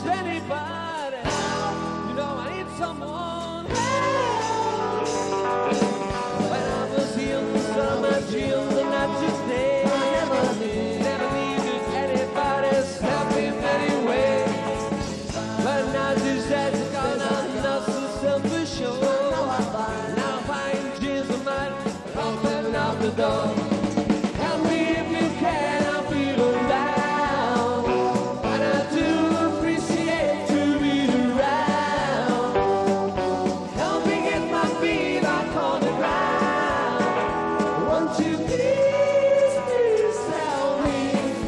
anybody. You know I need someone. When I was healed from my guilt, and not today. I never needed anybody's help in any way. But now this has gone on, not so self-assured. Now I find Jesus might open up the door. Help me if you can, I'm feeling down. And I do appreciate to be around. Help me get my feet back on the ground. Won't you please tell me?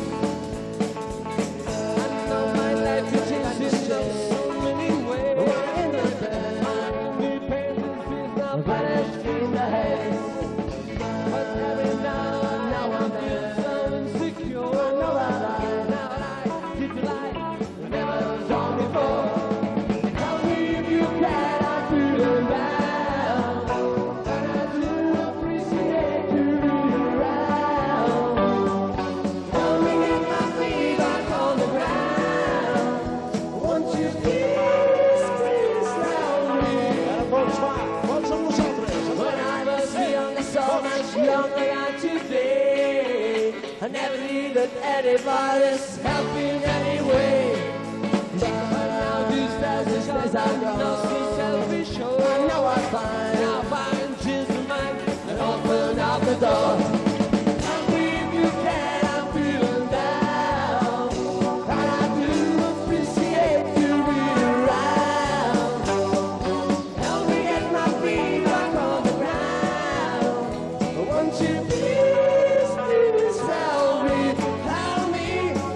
I know my life could change in so many ways. My independence is not vanished in the head. But every now I feel so insecure. Now that I did you like never done before. Help me if you can, I'm feeling down. And I do appreciate you being around. Help me get my feet back on the ground. Won't you please tell me? Pots va, pots amb nosaltres. When I was young, so much younger than today. I never needed anybody's help in any way. But now these days I'm not so selfish. Now I find Jesus mine and open up the door. Help me if you can, I'm feeling down. And I do appreciate you being around. Help me get my feet back on the ground. Won't you please tell me, help me.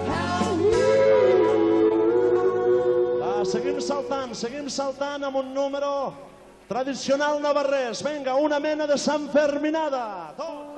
Va, seguim saltant amb un número tradicional navarrès. Vinga, una mena de Sant Ferminada. Dos.